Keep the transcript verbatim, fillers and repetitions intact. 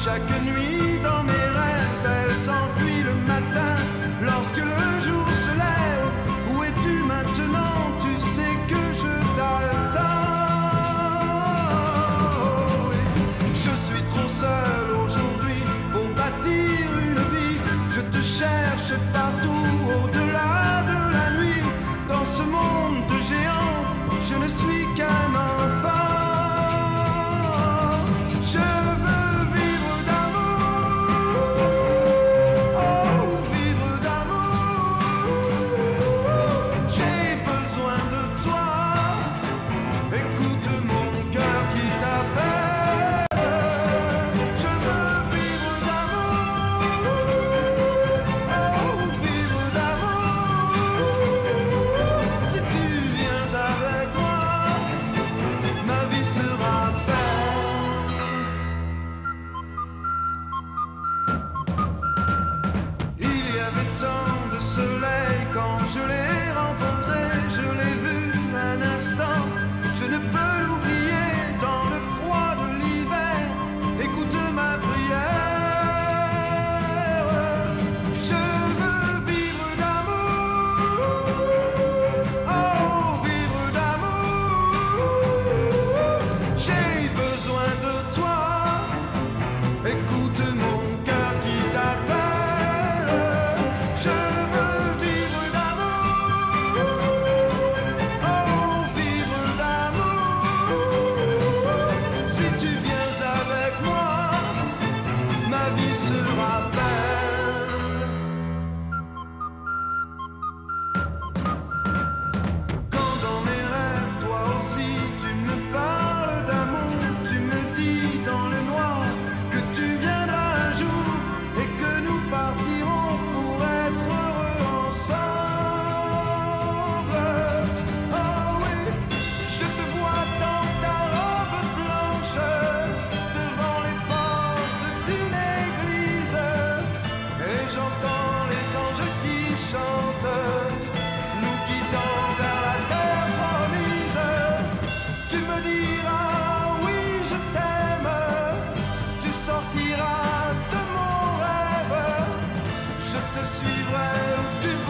Chaque nuit dans mes rêves, elle s'enfuit le matin. Lorsque le jour se lève, où es-tu maintenant? Tu sais que je t'attends. Je suis trop seul aujourd'hui pour bâtir une vie. Je te cherche partout au-delà de la nuit. Dans ce monde de géants, je ne suis qu'un enfant. Je veux vivre d'amour, oh, vivre d'amour. J'ai besoin de toi, écoute mon cœur qui t'appelle. Je veux vivre d'amour, oh, vivre d'amour. Si tu viens avec moi, ma vie sera belle. De soleil quand je l'ai rencontré, je l'ai vu un instant, je ne peux l'oublier dans le froid de l'hiver. Écoute ma prière, je veux vivre d'amour, oh, vivre d'amour. J'ai besoin de toi, écoute mon cœur qui t'appelle. Je veux vivre d'amour, oh, vivre d'amour. Si tu viens avec moi, ma vie sera belle. Quand dans mes rêves, toi aussi, tu me parles d'amour, tu me dis dans le noir que tu viendras un jour et que nous partirons pour être heureux ensemble. Oh oui, je te vois dans ta robe blanche, devant les portes d'une église, et j'entends les anges qui chantent, nous guidant vers la terre promise. Tu me diras oui, je t'aime, tu sortiras de mon rêve, je te suivrai où tu